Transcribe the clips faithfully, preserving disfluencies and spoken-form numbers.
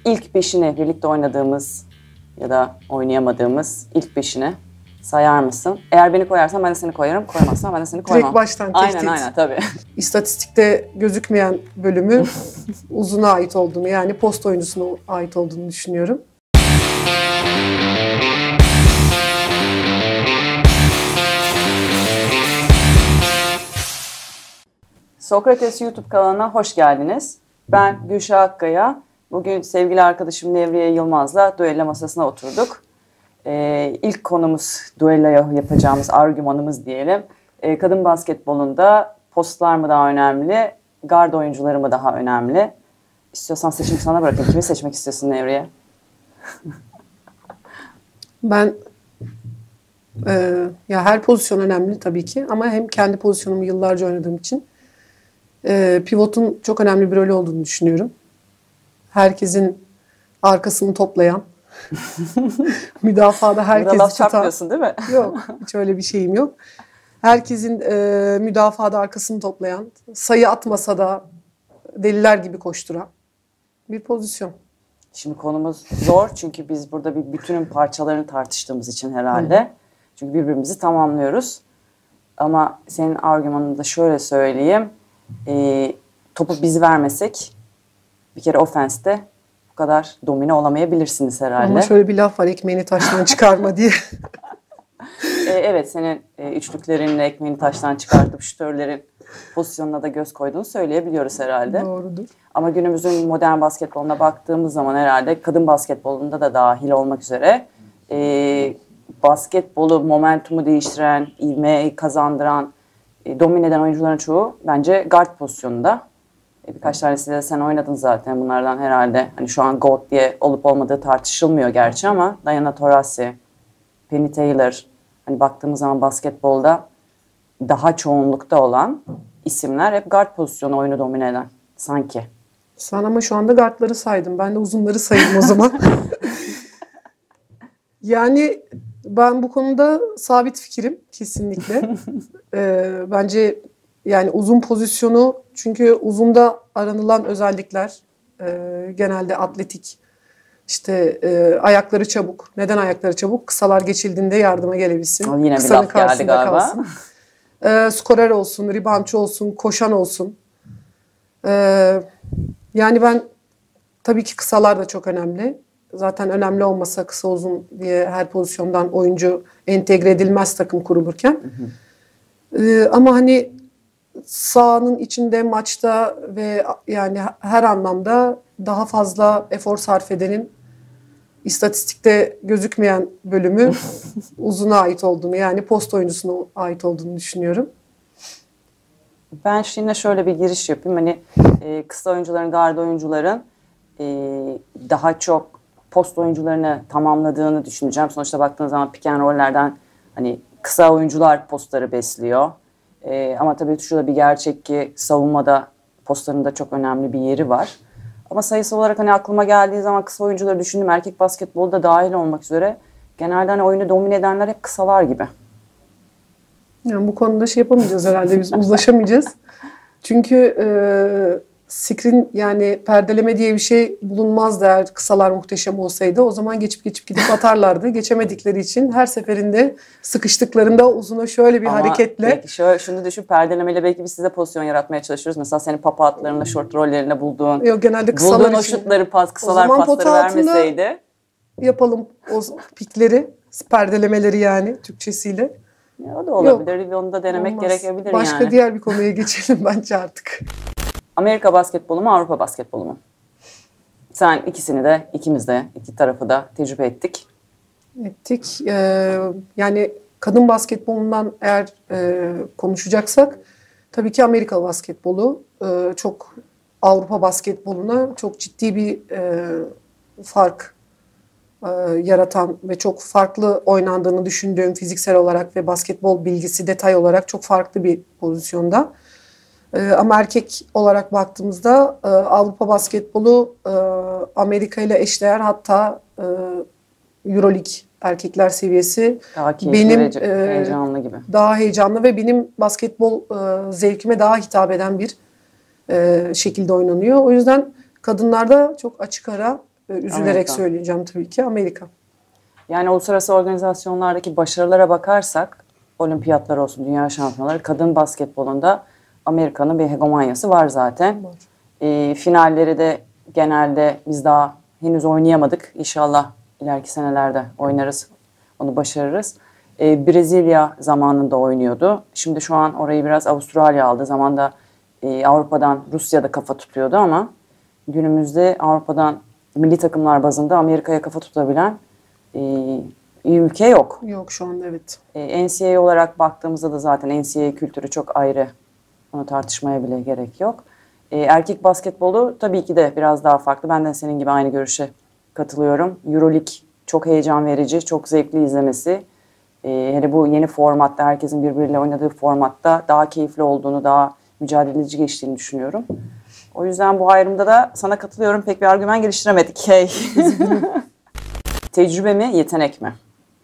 ilk beşini birlikte oynadığımız ya da oynayamadığımız ilk beşini sayar mısın? Eğer beni koyarsan ben de seni koyarım, koymazsan ben de seni koymam. Direkt baştan tehdit. Aynen aynen tabii. İstatistikte gözükmeyen bölümü Uzun'a ait olduğunu, yani post oyuncusuna ait olduğunu düşünüyorum. Sokrates YouTube kanalına hoş geldiniz. Ben Gülşah Akkaya. Bugün sevgili arkadaşım Nevriye Yılmaz'la düello masasına oturduk. Ee, ilk konumuz, düelloya yapacağımız argümanımız diyelim. Ee, kadın basketbolunda postlar mı daha önemli, guard oyuncuları mı daha önemli? İstiyorsan seçimi sana bırakayım. Kimi seçmek istiyorsun Nevriye? Ben e, ya her pozisyon önemli tabii ki, ama hem kendi pozisyonumu yıllarca oynadığım için e, pivotun çok önemli bir rolü olduğunu düşünüyorum. Herkesin arkasını toplayan, müdafada herkesi laf tutan. çarpmıyorsun değil mi? Yok, hiç öyle bir şeyim yok. Herkesin e, müdafada arkasını toplayan, sayı atmasa da deliler gibi koşturan bir pozisyon. Şimdi konumuz zor çünkü biz burada bir bütünün parçalarını tartıştığımız için herhalde. Hı. Çünkü birbirimizi tamamlıyoruz. Ama senin argümanını da şöyle söyleyeyim. E, topu biz vermesek bir kere ofenste bu kadar domine olamayabilirsiniz herhalde. Ama şöyle bir laf var, ekmeğini taştan çıkarma diye. e, evet, senin e, üçlüklerinle ekmeğini taştan çıkartıp şütörlerin pozisyonuna da göz koyduğunu söyleyebiliyoruz herhalde. Doğrudur. Ama günümüzün modern basketboluna baktığımız zaman herhalde kadın basketbolunda da dahil olmak üzere e, basketbolu momentumu değiştiren, ivmeyi kazandıran, e, domine eden oyuncuların çoğu bence guard pozisyonunda. E, birkaç tanesiyle de sen oynadın zaten bunlardan herhalde. Hani şu an GOAT diye olup olmadığı tartışılmıyor gerçi ama Diana Taurasi, Penny Taylor, hani baktığımız zaman basketbolda daha çoğunlukta olan isimler hep guard pozisyonu oyunu domine eden sanki. Sen ama şu anda guardları saydım. Ben de uzunları sayayım o zaman. Yani ben bu konuda sabit fikrim kesinlikle. ee, bence yani uzun pozisyonu, çünkü uzunda aranılan özellikler e, genelde atletik, işte e, ayakları çabuk. Neden ayakları çabuk? Kısalar geçildiğinde yardıma gelebilsin. O yine Kısanın bir laf geldi galiba. Kalsın. E, skorer olsun, reboundçı olsun, koşan olsun. E, yani ben tabii ki kısalar da çok önemli. Zaten önemli olmasa kısa uzun diye her pozisyondan oyuncu entegre edilmez takım kurulurken. Hı hı. E, ama hani sahanın içinde, maçta ve yani her anlamda daha fazla efor sarf edenin istatistikte gözükmeyen bölümü uzuna ait olduğunu, yani post oyuncusuna ait olduğunu düşünüyorum. Ben şimdi şöyle bir giriş yapayım. Hani e, kısa oyuncuların, guard oyuncuların e, daha çok post oyuncularını tamamladığını düşüneceğim. Sonuçta baktığınız zaman pick and roll'lerden hani kısa oyuncular postları besliyor. E, ama tabii şu da bir gerçek ki savunmada postların da çok önemli bir yeri var. Ama sayısı olarak hani aklıma geldiği zaman kısa oyuncuları düşündüm. Erkek basketbolda dahil olmak üzere genelde hani oyunu domine edenler hep kısalar gibi. Yani bu konuda şey yapamayacağız herhalde, biz uzlaşamayacağız. Çünkü e, screen, yani perdeleme diye bir şey bulunmazdı eğer kısalar muhteşem olsaydı. O zaman geçip geçip gidip atarlardı. Geçemedikleri için her seferinde sıkıştıklarında uzuna şöyle bir Ama hareketle. Belki şöyle, şunu düşün, perdelemeyle belki biz size pozisyon yaratmaya çalışıyoruz. Mesela senin papa atlarında, short rollerinde bulduğun, Yok, genelde kısalar bulduğun o için. şutları, pas, kısalar pasları vermeseydi. Yapalım o pikleri, perdelemeleri yani Türkçesiyle. Ya, o da olabilir. Yok, onu da denemek olmaz. Gerekebilir Başka yani. Başka diğer bir konuya geçelim bence artık. Amerika basketbolu mu, Avrupa basketbolu mu? Sen ikisini de, ikimiz de, iki tarafı da tecrübe ettik. Ettik. Ee, yani kadın basketbolundan eğer e, konuşacaksak tabii ki Amerika basketbolu e, çok Avrupa basketboluna çok ciddi bir e, fark e, yaratan ve çok farklı oynandığını düşündüğüm, fiziksel olarak ve basketbol bilgisi, detay olarak çok farklı bir pozisyonda. E, ama erkek olarak baktığımızda e, Avrupa basketbolu e, Amerika ile eşdeğer, hatta e, Euroleague erkekler seviyesi daha keyifli, benim e, heyecanlı gibi. Daha heyecanlı ve benim basketbol e, zevkime daha hitap eden bir e, şekilde oynanıyor. O yüzden kadınlarda çok açık ara e, üzülerek Amerika. söyleyeceğim tabii ki Amerika. Yani uluslararası organizasyonlardaki başarılara bakarsak, olimpiyatlar olsun, dünya şampiyonları, kadın basketbolunda Amerika'nın bir hegemonyası var zaten. Var. E, finalleri de genelde biz daha henüz oynayamadık. İnşallah ileriki senelerde oynarız, onu başarırız. E, Brezilya zamanında oynuyordu. Şimdi şu an orayı biraz Avustralya aldı. Zamanda e, Avrupa'dan Rusya'da kafa tutuyordu ama günümüzde Avrupa'dan milli takımlar bazında Amerika'ya kafa tutabilen e, iyi ülke yok. Yok şu anda, evet. E, N C A A olarak baktığımızda da zaten N C A A kültürü çok ayrı. Onu tartışmaya bile gerek yok. E, erkek basketbolu tabii ki de biraz daha farklı. Ben de senin gibi aynı görüşe katılıyorum. Euroleague çok heyecan verici, çok zevkli izlemesi. E, hele bu yeni formatta, herkesin birbiriyle oynadığı formatta daha keyifli olduğunu, daha mücadeleci geçtiğini düşünüyorum. O yüzden bu ayrımda da sana katılıyorum. Pek bir argüman geliştiremedik. Hey. Tecrübe mi, yetenek mi?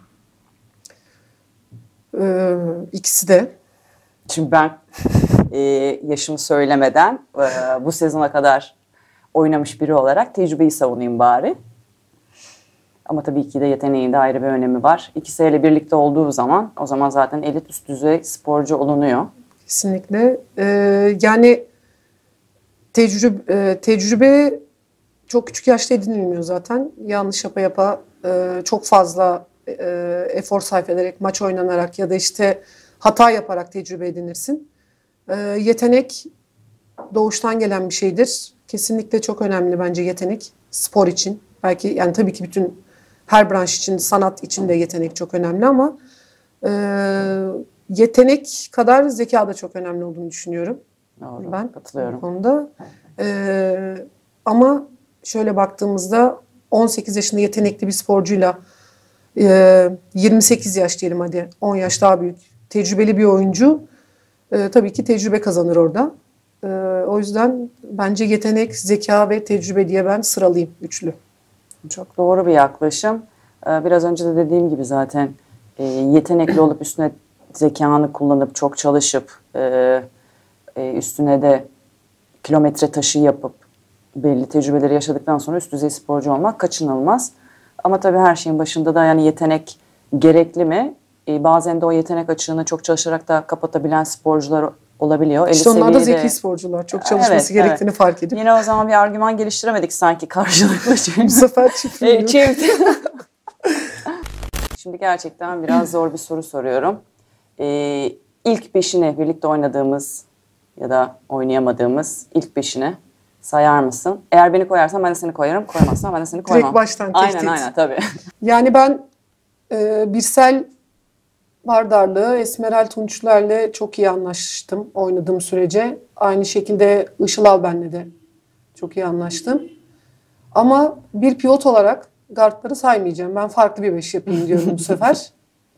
Ee, ikisi de. Şimdi ben e, yaşımı söylemeden e, bu sezona kadar oynamış biri olarak tecrübeyi savunayım bari. Ama tabii ki de yeteneğin de ayrı bir önemi var. İkisiyle birlikte olduğu zaman o zaman zaten elit üst düzey sporcu olunuyor. Kesinlikle. Ee, yani tecrübe, e, tecrübe çok küçük yaşta edinilmiyor zaten. Yanlış yapa yapa e, çok fazla e, efor sarf ederek, maç oynanarak ya da işte hata yaparak tecrübe edinirsin. E, yetenek doğuştan gelen bir şeydir. Kesinlikle çok önemli bence yetenek spor için. Belki yani tabii ki bütün her branş için, sanat için de yetenek çok önemli ama e, yetenek kadar zeka da çok önemli olduğunu düşünüyorum. Doğru, Ben katılıyorum. bu konuda. E, ama şöyle baktığımızda on sekiz yaşında yetenekli bir sporcuyla e, yirmi sekiz yaş diyelim hadi on yaş daha büyük tecrübeli bir oyuncu e, tabii ki tecrübe kazanır orada. E, o yüzden bence yetenek, zeka ve tecrübe diye ben sıralayayım üçlü. Çok doğru bir yaklaşım. Ee, Biraz önce de dediğim gibi zaten e, yetenekli olup üstüne zekanı kullanıp çok çalışıp e, e, üstüne de kilometre taşı yapıp belli tecrübeleri yaşadıktan sonra üst düzey sporcu olmak kaçınılmaz. Ama tabii her şeyin başında da yani yetenek gerekli mi? E, bazen de o yetenek açığını çok çalışarak da kapatabilen sporcular olabiliyor. İşte Elit onlar da seviyede... zeki sporcular. Çok çalışması Evet, gerektiğini evet. fark edip. Yine o zaman bir argüman geliştiremedik sanki karşılıklı. Bu sefer çift. E, çift. Şimdi gerçekten biraz zor bir soru soruyorum. Ee, ilk beşini birlikte oynadığımız ya da oynayamadığımız ilk beşini sayar mısın? Eğer beni koyarsan ben de seni koyarım. Koymazsan ben de seni koymam. Direkt baştan Aynen tehdit. aynen tabii. Yani ben e, Birsel Vardarlı, Esmerel Tunçler'le çok iyi anlaştım oynadığım sürece. Aynı şekilde Işıl Alben'le de çok iyi anlaştım. Ama bir pivot olarak guardları saymayacağım. Ben farklı bir beş yapayım diyorum bu sefer.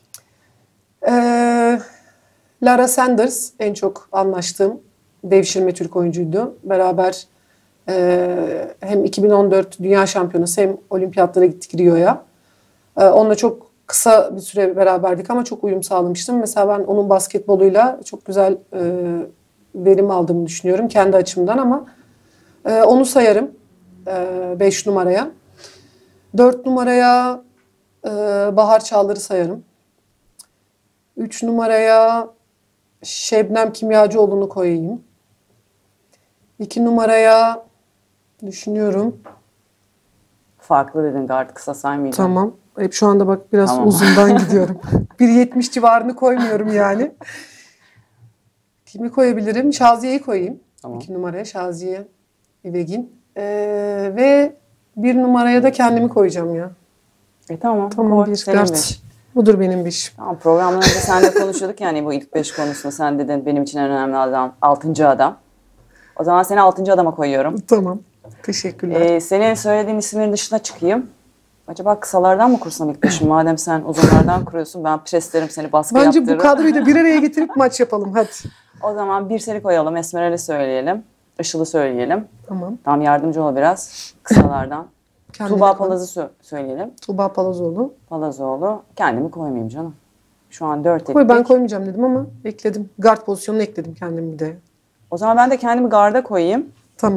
Ee, Lara Sanders en çok anlaştığım devşirme Türk oyuncuydu. Beraber e, hem iki bin on dört Dünya Şampiyonası hem olimpiyatlara gittik Rio'ya. Ee, onunla çok kısa bir süre beraberdik ama çok uyum sağlamıştım. Mesela ben onun basketboluyla çok güzel e, verim aldığımı düşünüyorum kendi açımdan ama e, onu sayarım beş numaraya. dört numaraya e, Bahar Çağlar'ı sayarım. üç numaraya Şebnem Kimyacıoğlu'nu koyayım. iki numaraya düşünüyorum. Farklı dedin guard kısa saymayacağım. Tamam. Hep şu anda bak biraz Tamam. uzundan gidiyorum. bir yetmiş civarını koymuyorum yani. Kimi koyabilirim? Şaziye'yi koyayım. Tamam. iki numaraya Şaziye İvegin. Ee, ve bir numaraya da kendimi koyacağım ya. E tamam. Tamam koy, bir senin guard. beş. Budur benim beşim. Tamam, programdan önce seninle konuşuyorduk yani bu ilk beş konusunda. Sen dedin benim için en önemli adam altıncı adam. O zaman seni altıncı adama koyuyorum. Tamam. Teşekkürler. Ee, senin söylediğin isimlerin dışına çıkayım. Acaba kısalardan mı kursam ilk beşim? Madem sen uzunlardan kuruyorsun ben preslerim seni baskı Bence yaptırırım. bu kadroyu da bir araya getirip maç yapalım hadi. O zaman bir seni koyalım. Esmeral'i söyleyelim. Işıl'ı söyleyelim. Tamam. Tam yardımcı ol biraz kısalardan. Kendimi Tuğba koy. Palaz'ı sö- söyleyelim. Tuğba Palazoğlu. Palazoğlu. Kendimi koymayayım canım. Şu an dört ettik. Koy ben koymayacağım dedim ama ekledim. Guard pozisyonunu ekledim kendimi bir de. O zaman ben de kendimi garda koyayım. Tamam.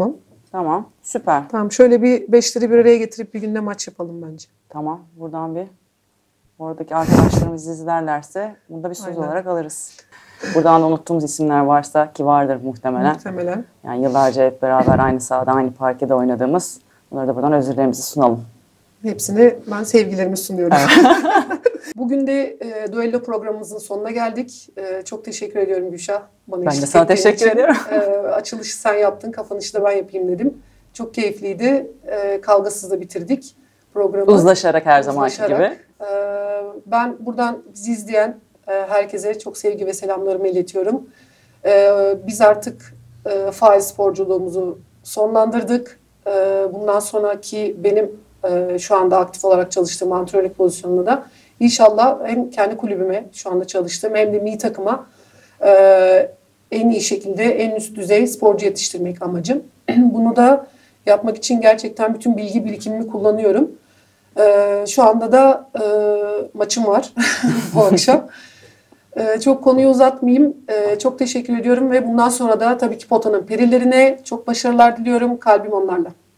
Tamam. Süper. Tamam, şöyle bir beşleri bir araya getirip bir günde maç yapalım bence. Tamam. Buradan bir oradaki arkadaşlarımız izlerlerse bunu da bir söz Aynen. olarak alırız. Buradan da unuttuğumuz isimler varsa ki vardır muhtemelen. Muhtemelen. Yani yıllarca hep beraber aynı sahada, aynı parkede oynadığımız. Bunları da buradan özürlerimizi sunalım. Hepsine ben sevgilerimi sunuyorum. Bugün de e, Duello programımızın sonuna geldik. E, çok teşekkür ediyorum Gülşah. Bana Ben de sana teşekkür ediyorum. E, açılışı sen yaptın, kapanışı da ben yapayım dedim. Çok keyifliydi. E, kavgasız da bitirdik programı. Uzlaşarak her zamanki gibi. E, ben buradan bizi izleyen e, herkese çok sevgi ve selamlarımı iletiyorum. E, biz artık e, faal sporculuğumuzu sonlandırdık. E, bundan sonraki benim e, şu anda aktif olarak çalıştığım antrenörlük pozisyonunda da İnşallah hem kendi kulübüme şu anda çalıştığım hem de milli takıma e, en iyi şekilde en üst düzey sporcu yetiştirmek amacım. Bunu da yapmak için gerçekten bütün bilgi birikimimi kullanıyorum. E, şu anda da e, maçım var bu akşam. E, çok konuyu uzatmayayım. E, çok teşekkür ediyorum ve bundan sonra da tabii ki potanın perilerine çok başarılar diliyorum. Kalbim onlarla.